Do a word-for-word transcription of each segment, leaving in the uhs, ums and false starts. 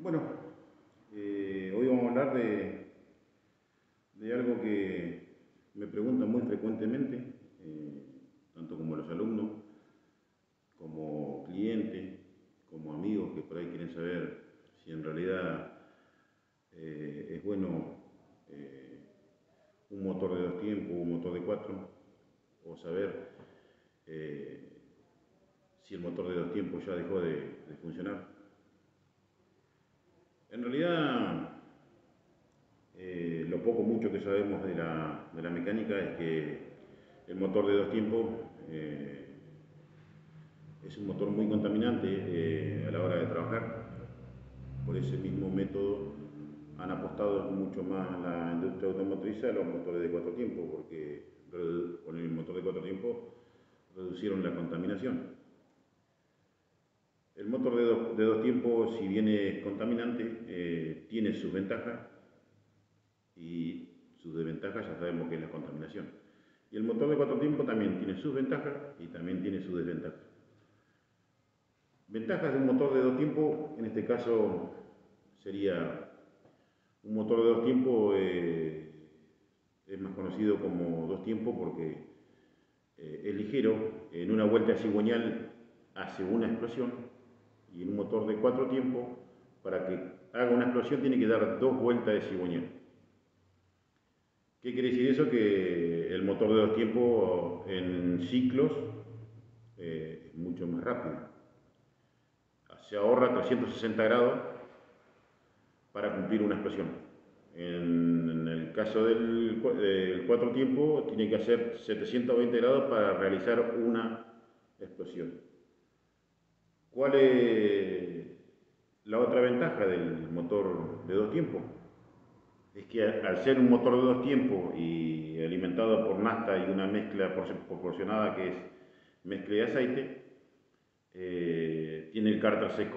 Bueno, eh, hoy vamos a hablar de, de algo que me preguntan muy frecuentemente, eh, tanto como los alumnos, como clientes, como amigos que por ahí quieren saber si en realidad eh, es bueno eh, un motor de dos tiempos o un motor de cuatro, o saber eh, si el motor de dos tiempos ya dejó de, de funcionar. En realidad, eh, lo poco mucho que sabemos de la, de la mecánica es que el motor de dos tiempos eh, es un motor muy contaminante eh, a la hora de trabajar. Por ese mismo método han apostado mucho más la industria automotriz a los motores de cuatro tiempos, porque con el motor de cuatro tiempos reducieron la contaminación. El motor de dos, de dos tiempos, si bien es contaminante, eh, tiene sus ventajas y sus desventajas ya sabemos que es la contaminación. Y el motor de cuatro tiempos también tiene sus ventajas y también tiene sus desventajas. Ventajas de un motor de dos tiempos, en este caso sería un motor de dos tiempos, eh, es más conocido como dos tiempos porque eh, es ligero, en una vuelta cigüeñal hace una explosión, y en un motor de cuatro tiempos, para que haga una explosión tiene que dar dos vueltas de cigüeñal. ¿Qué quiere decir eso? Que el motor de dos tiempos en ciclos eh, es mucho más rápido. Se ahorra trescientos sesenta grados para cumplir una explosión. En, en el caso del, del cuatro tiempos tiene que hacer setecientos veinte grados para realizar una explosión. ¿Cuál es la otra ventaja del motor de dos tiempos? Es que al ser un motor de dos tiempos y alimentado por nafta y una mezcla proporcionada que es mezcla de aceite, eh, tiene el cárter seco.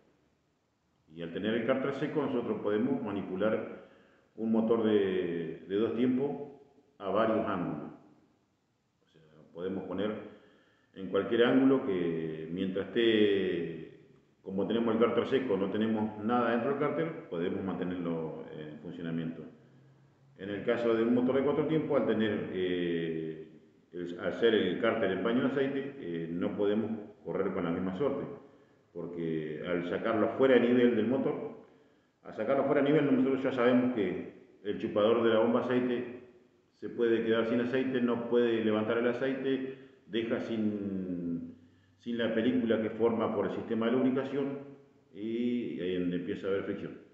Y al tener el cárter seco nosotros podemos manipular un motor de, de dos tiempos a varios ángulos. O sea, podemos poner en cualquier ángulo que mientras esté, como tenemos el cárter seco, no tenemos nada dentro del cárter, podemos mantenerlo en funcionamiento. En el caso de un motor de cuatro tiempos, al tener, eh, el, al ser el cárter en baño de aceite, eh, no podemos correr con la misma suerte, porque al sacarlo fuera de nivel del motor, al sacarlo fuera de nivel, nosotros ya sabemos que el chupador de la bomba de aceite se puede quedar sin aceite, no puede levantar el aceite, deja sin, sin la película que forma por el sistema de lubricación, y ahí es donde empieza a haber fricción.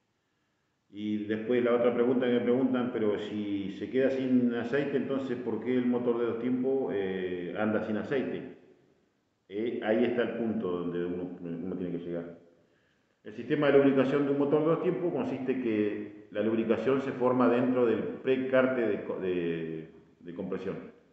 Y después la otra pregunta que me preguntan, pero si se queda sin aceite, entonces ¿por qué el motor de dos tiempos eh, anda sin aceite? Eh, ahí está el punto donde uno, uno tiene que llegar. El sistema de lubricación de un motor de dos tiempos consiste en que la lubricación se forma dentro del precarte de, de, de compresión.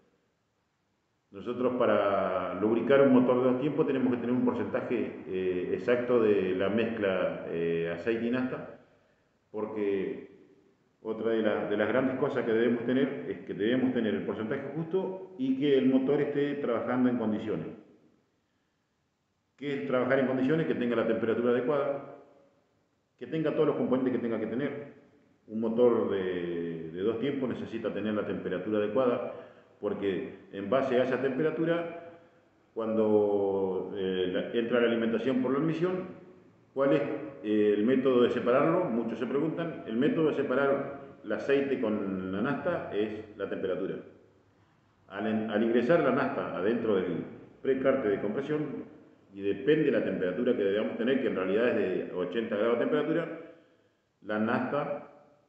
Nosotros para lubricar un motor de dos tiempos tenemos que tener un porcentaje eh, exacto de la mezcla eh, aceite y nafta, porque otra de, la, de las grandes cosas que debemos tener es que debemos tener el porcentaje justo y que el motor esté trabajando en condiciones. ¿Qué es trabajar en condiciones? Que tenga la temperatura adecuada, que tenga todos los componentes que tenga que tener. Un motor de, de dos tiempos necesita tener la temperatura adecuada, porque en base a esa temperatura, cuando eh, la, entra la alimentación por la admisión, ¿cuál es eh, el método de separarlo? Muchos se preguntan. El método de separar el aceite con la nafta es la temperatura. Al, al ingresar la nafta adentro del precarte de compresión, y depende de la temperatura que debamos tener, que en realidad es de ochenta grados de temperatura, la nafta,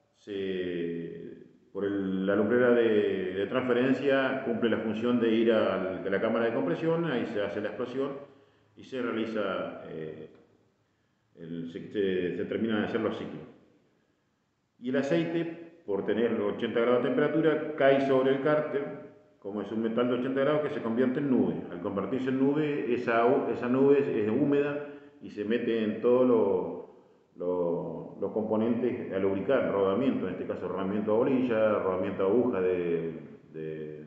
se, por el, la lumbrera de, de transferencia, cumple la función de ir a la cámara de compresión, ahí se hace la explosión y se realiza, eh, el, se, se, se terminan de hacer los ciclos. Y el aceite, por tener ochenta grados de temperatura, cae sobre el cárter, como es un metal de ochenta grados, que se convierte en nube. Al convertirse en nube, esa, esa nube es húmeda y se mete en todos los, los, los componentes a lubricar, rodamiento, en este caso rodamiento a bolilla, rodamiento a aguja de, de,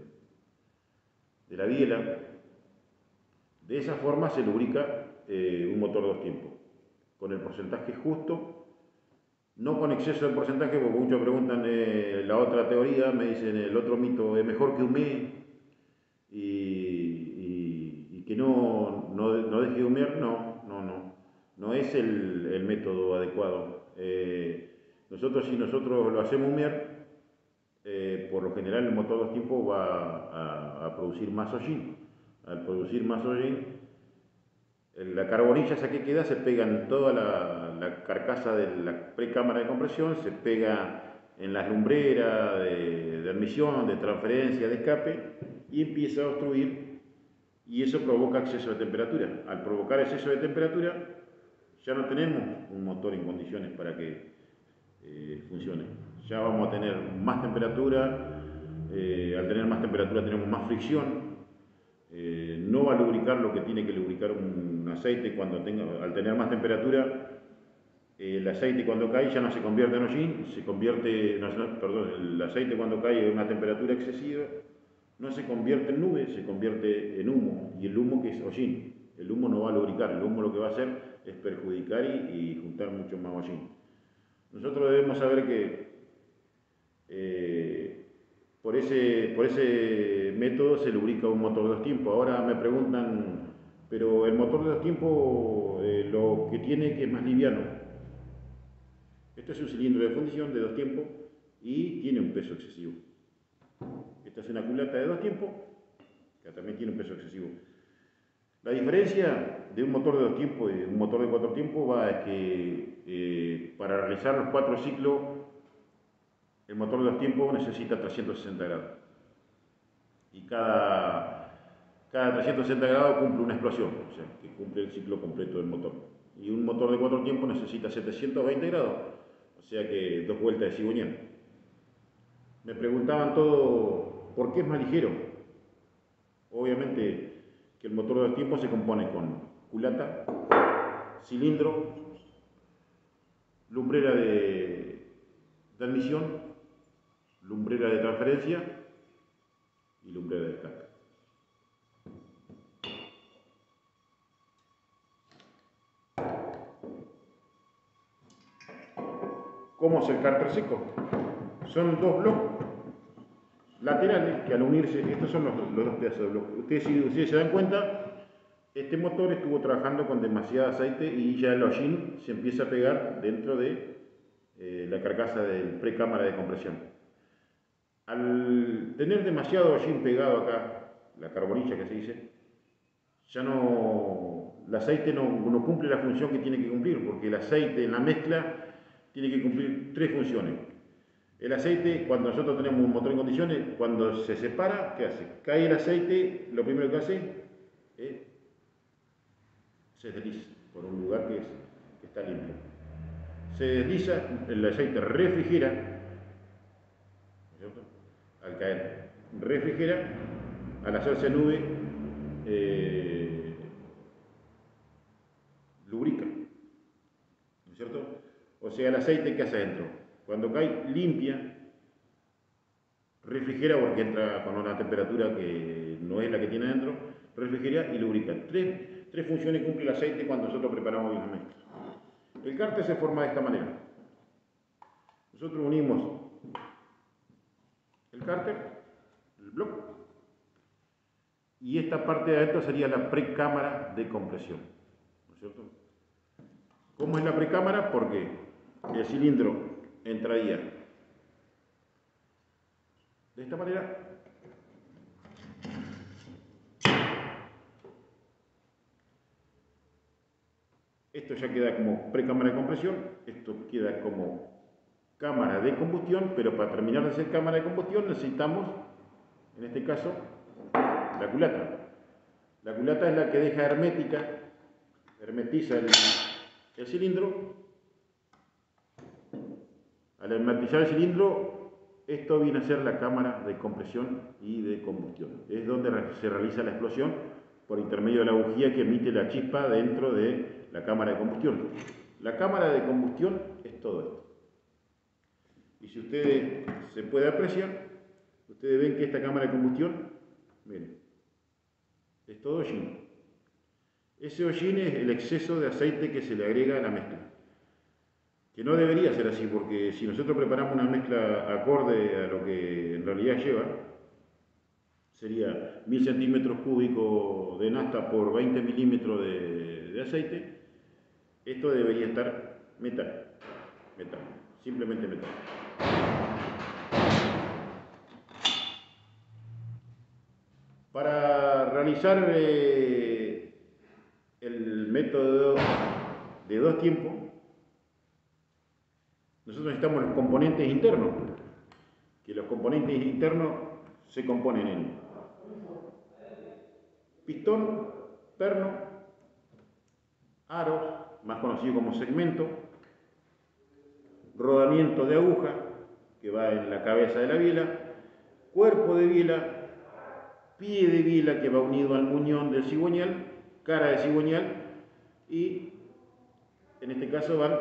de la biela. De esa forma se lubrica eh, un motor de dos tiempos. con el porcentaje justo, no con exceso de porcentaje, porque muchos preguntan eh, la otra teoría, me dicen el otro mito, es mejor que humee y, y, y que no, no, no deje de humear. No, no, no, no es el, el método adecuado. Eh, nosotros si nosotros lo hacemos humear, eh, por lo general el motor dos tiempos va a, a producir más hollín. Al producir más hollín, la carbonilla esa que queda se pega en toda la, la carcasa de la precámara de compresión, se pega en las lumbreras de, de admisión, de transferencia, de escape, y empieza a obstruir, y eso provoca exceso de temperatura. Al provocar exceso de temperatura, ya no tenemos un motor en condiciones para que eh, funcione. Ya vamos a tener más temperatura, eh, al tener más temperatura tenemos más fricción. Eh, no va a lubricar lo que tiene que lubricar un aceite cuando tenga, al tener más temperatura, eh, el aceite cuando cae ya no se convierte en hollín, se convierte, no, no, perdón, el aceite cuando cae a una temperatura excesiva no se convierte en nube, se convierte en humo, y el humo que es hollín, el humo no va a lubricar, el humo lo que va a hacer es perjudicar y, y juntar mucho más hollín. Nosotros debemos saber que eh, por ese, por ese método se lubrica un motor de dos tiempos. Ahora me preguntan, pero el motor de dos tiempos eh, lo que tiene que es más liviano. Esto es un cilindro de fundición de dos tiempos y tiene un peso excesivo. Esta es una culata de dos tiempos que también tiene un peso excesivo. La diferencia de un motor de dos tiempos y un motor de cuatro tiempos va es que eh, para realizar los cuatro ciclos el motor de dos tiempos necesita trescientos sesenta grados. Y cada, cada trescientos sesenta grados cumple una explosión, o sea, que cumple el ciclo completo del motor. Y un motor de cuatro tiempos necesita setecientos veinte grados, o sea que dos vueltas de cigüeñal. Me preguntaban todo, ¿por qué es más ligero? Obviamente que el motor de dos tiempos se compone con culata, cilindro, lumbrera de, de admisión, lumbrera de transferencia y lumbrera de escape. ¿Cómo es el cárter seco? Son dos bloques laterales que al unirse, estos son los, los dos pedazos de bloque. Ustedes, si ustedes se dan cuenta, este motor estuvo trabajando con demasiado aceite y ya el hollín se empieza a pegar dentro de eh, la carcasa del precámara de compresión. Al tener demasiado hollín pegado acá, la carbonilla que se dice, ya no, el aceite no, no cumple la función que tiene que cumplir, porque el aceite en la mezcla tiene que cumplir tres funciones. El aceite, cuando nosotros tenemos un motor en condiciones, cuando se separa, ¿qué hace? Cae el aceite, lo primero que hace es se desliza por un lugar que, es, que está limpio. Se desliza, el aceite refrigera, ¿no es cierto? Al caer, refrigera, al hacerse nube, eh, lubrica, ¿no es cierto? O sea, el aceite que hace adentro, cuando cae, limpia, refrigera porque entra con una temperatura que no es la que tiene adentro, refrigera y lubrica. Tres, tres funciones cumple el aceite cuando nosotros preparamos bien la mezcla. El cárter se forma de esta manera. Nosotros unimos el cárter, el bloque, y esta parte de adentro sería la precámara de compresión, ¿no es cierto? ¿Cómo es la precámara? Porque el cilindro entraría de esta manera, esto ya queda como precámara de compresión, esto queda como cámara de combustión, pero para terminar de ser cámara de combustión necesitamos, en este caso, la culata. La culata es la que deja hermética, hermetiza el, el cilindro. Al hermetizar el cilindro, esto viene a ser la cámara de compresión y de combustión. Es donde se realiza la explosión por intermedio de la bujía que emite la chispa dentro de la cámara de combustión. La cámara de combustión es todo esto. Y si ustedes se puede apreciar, ustedes ven que esta cámara de combustión, miren, es todo hollín. Ese hollín es el exceso de aceite que se le agrega a la mezcla. Que no debería ser así, porque si nosotros preparamos una mezcla acorde a lo que en realidad lleva, sería mil centímetros cúbicos de nafta por veinte milímetros de, de aceite. Esto debería estar metal, metal, simplemente metal. Para realizar eh, el método de dos tiempos, nosotros necesitamos los componentes internos, que los componentes internos se componen en pistón, perno, aros, más conocido como segmento, rodamiento de aguja, que va en la cabeza de la biela, cuerpo de biela, pie de biela que va unido al muñón del cigüeñal, cara de cigüeñal y en este caso van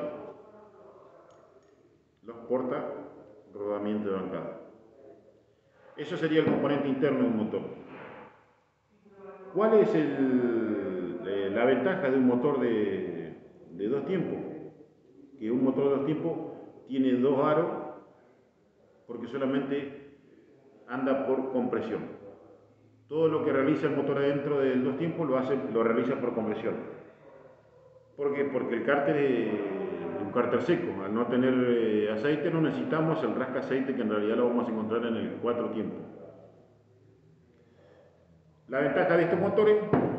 los porta rodamiento de bancada. Eso sería el componente interno de un motor. ¿Cuál es el, eh, la ventaja de un motor de, de dos tiempos? Que un motor de dos tiempos tiene dos aros porque solamente anda por compresión. Todo lo que realiza el motor adentro del dos tiempos lo, hace, lo realiza por compresión. ¿Por qué? Porque el cárter es un cárter seco. Al no tener eh, aceite no necesitamos el rasca aceite que en realidad lo vamos a encontrar en el cuatro tiempos. La ventaja de estos motores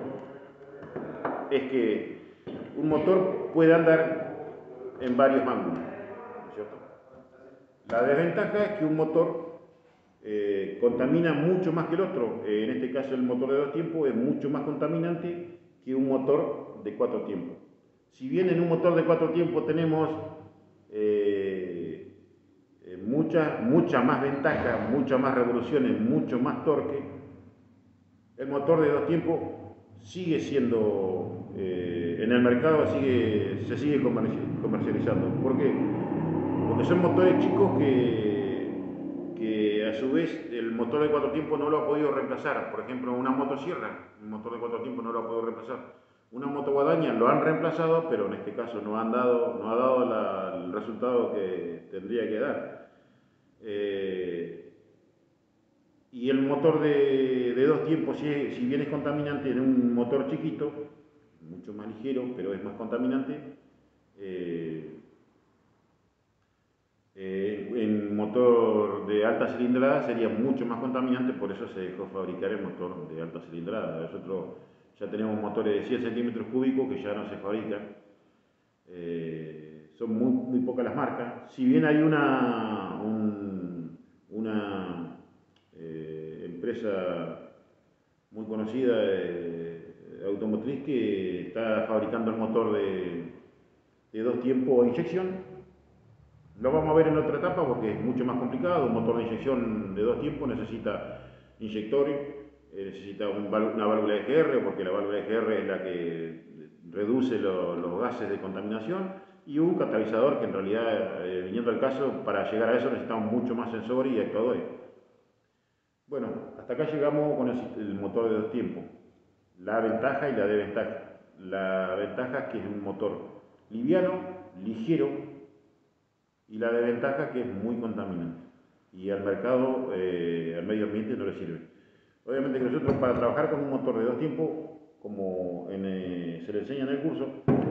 es que un motor puede andar en varios ángulos, ¿no es cierto? La desventaja es que un motor eh, contamina mucho más que el otro. Eh, en este caso el motor de dos tiempos es mucho más contaminante que un motor de cuatro tiempos. Si bien en un motor de cuatro tiempos tenemos eh, eh, mucha, mucha más ventaja, muchas más revoluciones, mucho más torque, el motor de dos tiempos sigue siendo, eh, en el mercado sigue, se sigue comercializando. ¿Por qué? Porque son motores chicos que, que a su vez el motor de cuatro tiempos no lo ha podido reemplazar. Por ejemplo, una motosierra, un motor de cuatro tiempos no lo ha podido reemplazar. Una motoguadaña lo han reemplazado, pero en este caso no, han dado, no ha dado la, el resultado que tendría que dar. Eh, y el motor de, de dos tiempos, si, si bien es contaminante en un motor chiquito, mucho más ligero, pero es más contaminante, eh, eh, en motor de alta cilindrada sería mucho más contaminante, por eso se dejó fabricar el motor de alta cilindrada. Nosotros ya tenemos motores de cien centímetros cúbicos que ya no se fabrican. Eh, son muy, muy pocas las marcas. Si bien hay una, un, una eh, empresa muy conocida de, de automotriz que está fabricando el motor de, de dos tiempos a inyección. Lo vamos a ver en otra etapa porque es mucho más complicado. Un motor de inyección de dos tiempos necesita inyector, eh, necesita un, una válvula de G R, porque la válvula de G R es la que reduce lo, los gases de contaminación, y un catalizador que en realidad, eh, viniendo al caso, para llegar a eso necesitamos mucho más sensores y actuadores. Bueno, hasta acá llegamos con el, el motor de dos tiempos. La ventaja y la desventaja. La ventaja es que es un motor liviano, ligero, y la desventaja es que es muy contaminante y al mercado, eh, al medio ambiente no le sirve. Obviamente que nosotros para trabajar con un motor de dos tiempos, como en, eh, se le enseña en el curso,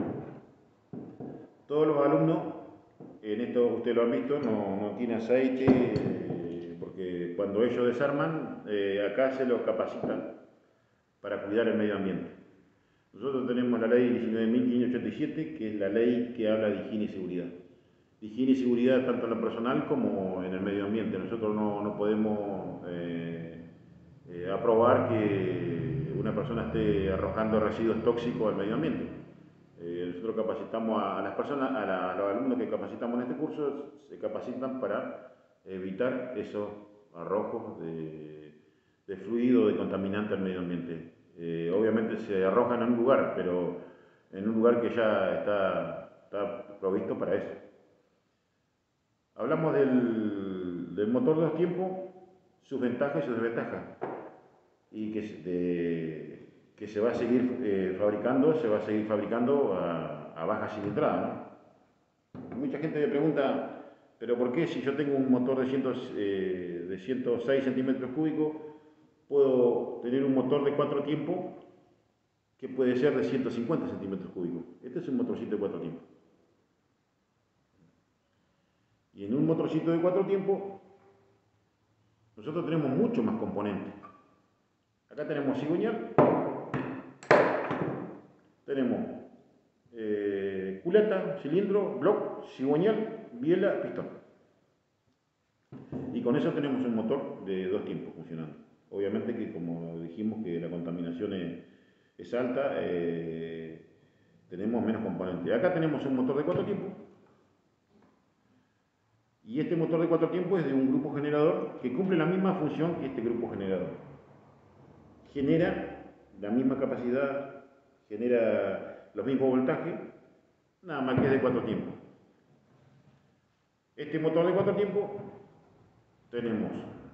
todos los alumnos, en esto ustedes lo han visto, no, no tiene aceite, eh, porque cuando ellos desarman, eh, acá se los capacitan para cuidar el medio ambiente. Nosotros tenemos la ley diecinueve mil quinientos ochenta y siete, que es la ley que habla de higiene y seguridad. De higiene y seguridad tanto en lo personal como en el medio ambiente. Nosotros no, no podemos eh, eh, aprobar que una persona esté arrojando residuos tóxicos al medio ambiente. Eh, nosotros capacitamos a, a las personas, a, la, a los alumnos que capacitamos en este curso, se capacitan para evitar esos arrojos de, de fluido, de contaminante al medio ambiente. Eh, obviamente se arrojan en un lugar, pero en un lugar que ya está, está provisto para eso. Hablamos del, del motor de dos tiempos, sus ventajas y sus desventajas, y que, de, que se va a seguir eh, fabricando, se va a seguir fabricando a, a baja cilindrada, ¿no? Mucha gente me pregunta, pero ¿por qué si yo tengo un motor de, cien, eh, de ciento seis centímetros cúbicos, puedo tener un motor de cuatro tiempos que puede ser de ciento cincuenta centímetros cúbicos? Este es un motorcito de cuatro tiempos. Y en un motorcito de cuatro tiempos, nosotros tenemos mucho más componentes. Acá tenemos cigüeñal, tenemos eh, culata, cilindro, block, cigüeñal, biela, pistón. Y con eso tenemos un motor de dos tiempos funcionando. Obviamente que, como dijimos, que la contaminación es, es alta, eh, tenemos menos componentes. Acá tenemos un motor de cuatro tiempos. Y este motor de cuatro tiempos es de un grupo generador que cumple la misma función que este grupo generador. Genera la misma capacidad, genera los mismos voltajes, nada más que es de cuatro tiempos. Este motor de cuatro tiempos tenemos,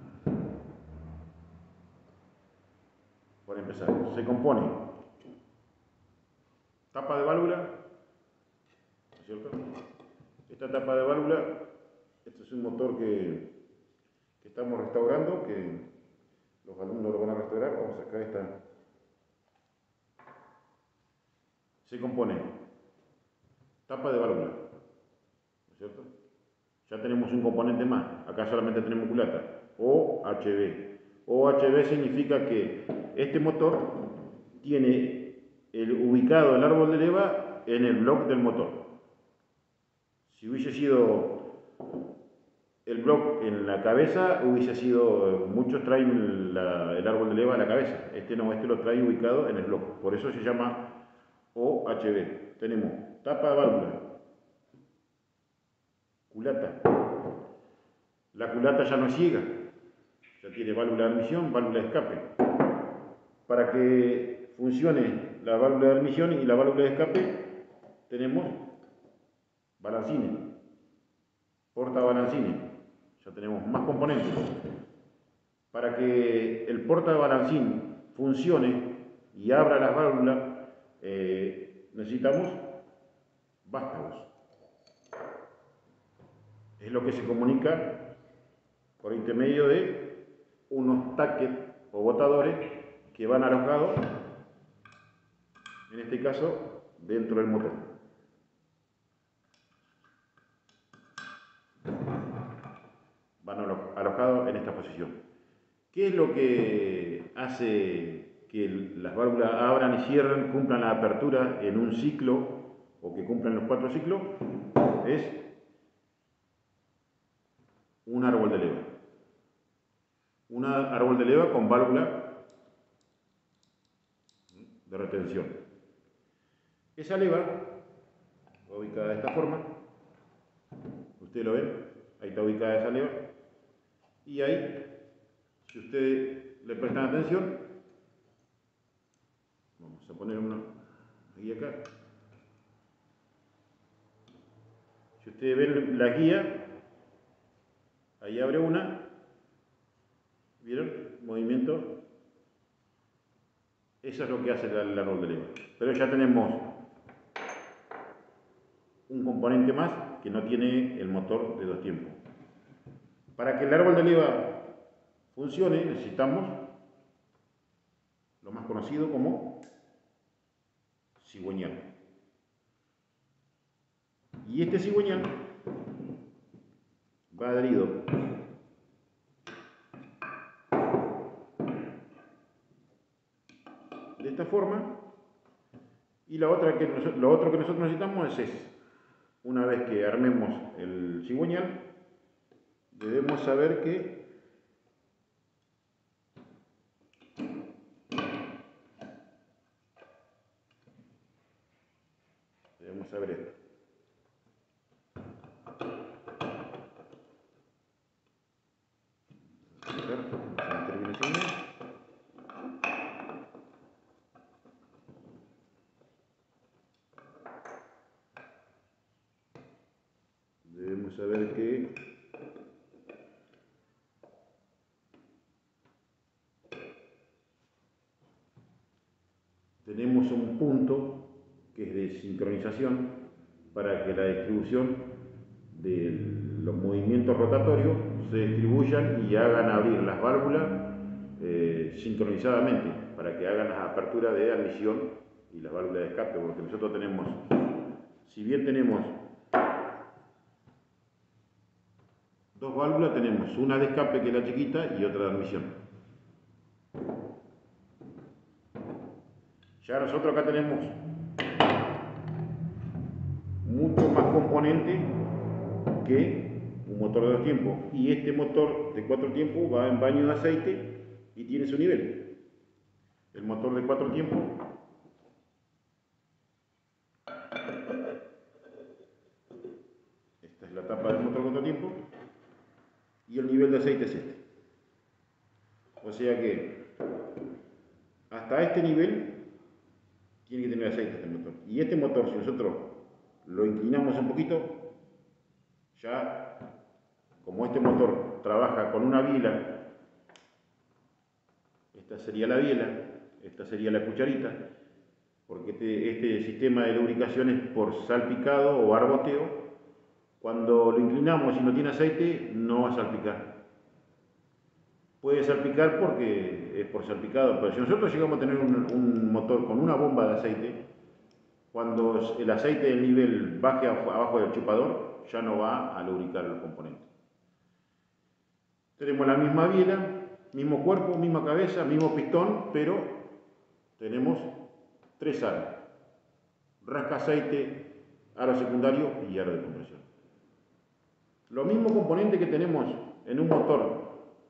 por empezar, se compone tapa de válvula, ¿no es cierto? Esta tapa de válvula, este es un motor que, que estamos restaurando, que los alumnos lo van a restaurar. Vamos a sacar esta. Se compone tapa de válvula, ¿no es cierto? Ya tenemos un componente más, acá solamente tenemos culata, O H V. O H V significa que este motor tiene el, ubicado el árbol de leva en el bloque del motor. Si hubiese sido el bloque en la cabeza, hubiese sido, muchos traen la, el árbol de leva a la cabeza. Este no, este lo trae ubicado en el bloque. Por eso se llama O H V. Tenemos tapa de válvula, culata. La culata ya no es ciega, ya tiene válvula de admisión, válvula de escape. Para que funcione la válvula de admisión y la válvula de escape, tenemos balancines, portabalancines. Ya tenemos más componentes. Para que el portabalancín funcione y abra las válvulas, eh, necesitamos vástagos. Es lo que se comunica por intermedio de unos tackets o botadores que van alojados, en este caso, dentro del motor. Van alojados en esta posición. ¿Qué es lo que hace que las válvulas abran y cierren, cumplan la apertura en un ciclo, o que cumplan los cuatro ciclos? Es un árbol de leva. Un árbol de leva con válvula de retención. Esa leva, ubicada de esta forma, ustedes lo ven, ahí está ubicada esa leva, y ahí, si ustedes le prestan atención, vamos a poner una guía acá. Si ustedes ven la guía, ahí abre una, ¿vieron? Movimiento. Eso es lo que hace el árbol de leva. Pero ya tenemos un componente más que no tiene el motor de dos tiempos. Para que el árbol de leva funcione, necesitamos lo más conocido como cigüeñal. Y este cigüeñal va adherido de esta forma, y la otra que nos, lo otro que nosotros necesitamos es ese. Una vez que armemos el cigüeñal, debemos saber que debemos saber esto. Debemos saber que tenemos un punto que es de sincronización para que la distribución de los movimientos rotatorios se distribuyan y hagan abrir las válvulas eh, sincronizadamente, para que hagan las aperturas de admisión y las válvulas de escape, porque nosotros tenemos, si bien tenemos dos válvulas, tenemos una de escape que es la chiquita y otra de admisión. Ya nosotros acá tenemos mucho más componente que un motor de dos tiempos, y este motor de cuatro tiempos va en baño de aceite y tiene su nivel. El motor de cuatro tiempos esta es la tapa del motor de cuatro tiempos y el nivel de aceite es este. O sea que hasta este nivel tiene que tener aceite este motor, y este motor, si nosotros lo inclinamos un poquito, ya como este motor trabaja con una biela, esta sería la biela, esta sería la cucharita, porque este, este sistema de lubricación es por salpicado o barboteo. Cuando lo inclinamos y no tiene aceite, no va a salpicar. Puede salpicar porque es por salpicado, pero si nosotros llegamos a tener un, un motor con una bomba de aceite, cuando el aceite del nivel baje abajo del chupador, ya no va a lubricar los componentes. Tenemos la misma biela, mismo cuerpo, misma cabeza, mismo pistón, pero tenemos tres aros: rasca aceite, aro secundario y aro de compresión. Los mismos componentes que tenemos en un motor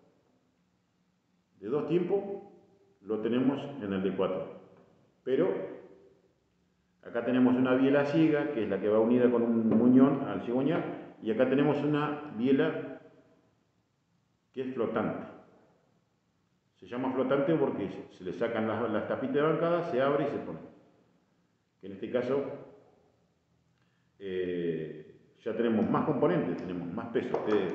de dos tiempos, lo tenemos en el de cuatro. Pero acá tenemos una biela ciega, que es la que va unida con un muñón al cigüeñal, y acá tenemos una biela que es flotante. Se llama flotante porque se le sacan las, las tapitas de bancada, se abre y se pone. Que en este caso eh, ya tenemos más componentes, tenemos más peso. Eh,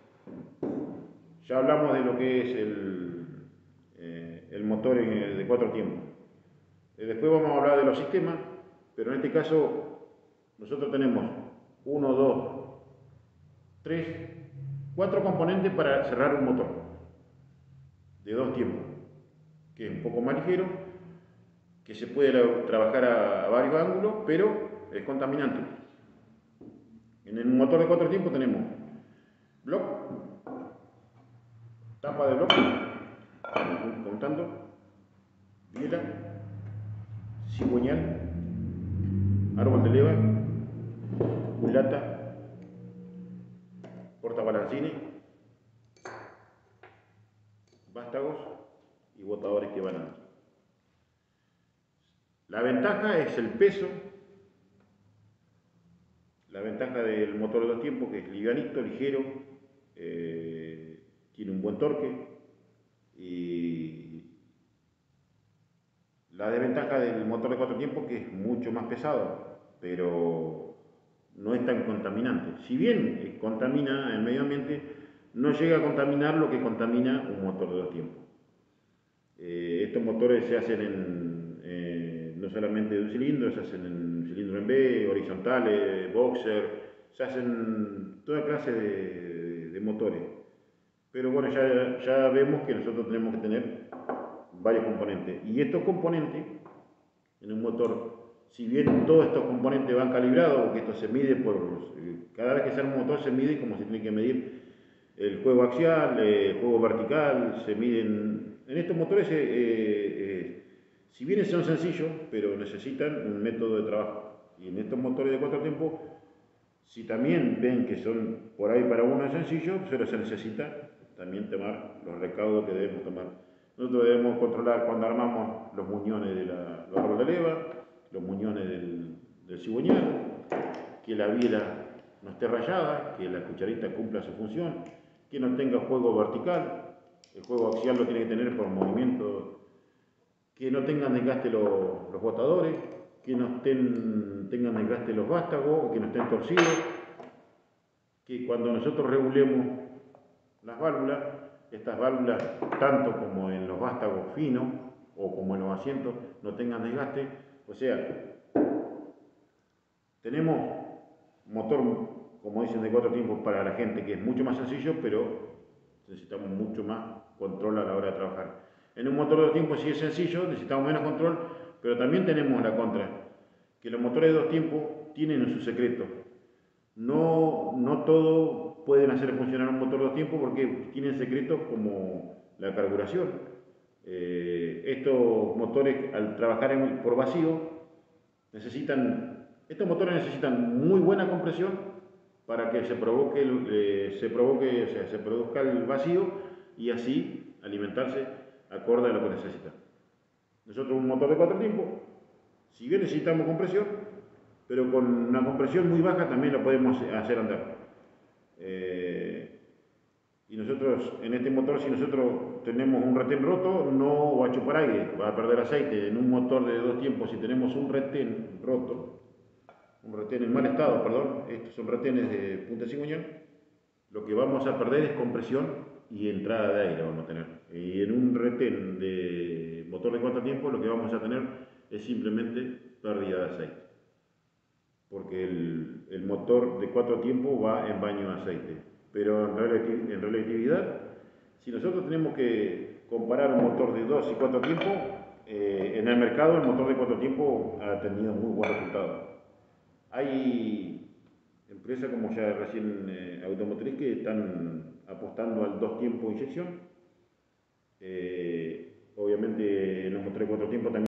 ya hablamos de lo que es el, eh, el motor en, de cuatro tiempos. Eh, después vamos a hablar de los sistemas, pero en este caso nosotros tenemos uno, dos, tres, cuatro componentes para cerrar un motor de dos tiempos, que es un poco más ligero, que se puede trabajar a, a varios ángulos, pero es contaminante. En el motor de cuatro tiempos tenemos block, tapa de block, contando, biela, cigüeñal, árbol de leva, culata, portabalancines, vástagos y botadores que van aquí. La ventaja es el peso. La ventaja del motor de dos tiempos, que es livianito, ligero, eh, tiene un buen torque. Y la desventaja del motor de cuatro tiempos, que es mucho más pesado, pero no es tan contaminante. Si bien contamina el medio ambiente, no llega a contaminar lo que contamina un motor de dos tiempos. Eh, estos motores se hacen en, eh, no solamente de un cilindro, se hacen en cilindro en B, horizontales, boxer, se hacen toda clase de, de, de motores. Pero bueno, ya, ya vemos que nosotros tenemos que tener varios componentes. Y estos componentes, en un motor, si bien todos estos componentes van calibrados, porque esto se mide por, cada vez que se arma un motor se mide como se tiene que medir el juego axial, el juego vertical, se miden. En estos motores, eh, eh, si bien son sencillos, pero necesitan un método de trabajo. Y en estos motores de cuatro tiempos, si también ven que son por ahí para uno sencillo, pero se necesita también tomar los recaudos que debemos tomar. Nosotros debemos controlar cuando armamos los muñones de la, los árboles de leva, los muñones del, del cigüeñal, que la biela no esté rayada, que la cucharita cumpla su función, que no tenga juego vertical. El juego axial lo tiene que tener por movimiento, que no tengan desgaste los, los botadores, que no estén, tengan desgaste los vástagos, que no estén torcidos, que cuando nosotros regulemos las válvulas, estas válvulas, tanto como en los vástagos finos o como en los asientos no tengan desgaste. O sea, tenemos motor, como dicen, de cuatro tiempos para la gente, que es mucho más sencillo, pero necesitamos mucho más control a la hora de trabajar. En un motor de dos tiempos sí es sencillo, necesitamos menos control, pero también tenemos la contra, que los motores de dos tiempos tienen su secreto. No, no todo pueden hacer funcionar un motor de dos tiempos porque tienen secretos como la carburación. Eh, estos motores, al trabajar en, por vacío, necesitan, estos motores necesitan muy buena compresión para que se provoque, eh, se provoque, o sea, se produzca el vacío y así alimentarse acorde a lo que necesita. Nosotros un motor de cuatro tiempos, si bien necesitamos compresión, pero con una compresión muy baja también lo podemos hacer andar. Eh, y nosotros, en este motor, si nosotros tenemos un retén roto, no va a chupar aire, va a perder aceite. En un motor de dos tiempos, si tenemos un retén roto, un retén en mal estado, perdón, estos son retenes de punta de cigüeñal, lo que vamos a perder es compresión y entrada de aire vamos a tener. Y en un retén de motor de cuatro tiempos lo que vamos a tener es simplemente pérdida de aceite. Porque el, el motor de cuatro tiempos va en baño de aceite. Pero en, relativ en relatividad, si nosotros tenemos que comparar un motor de dos y cuatro tiempos, eh, en el mercado el motor de cuatro tiempos ha tenido muy buen resultado. Hay empresas como ya recién eh, Automotriz que están apostando al dos tiempos inyección. Eh, obviamente en los motores de cuatro tiempos también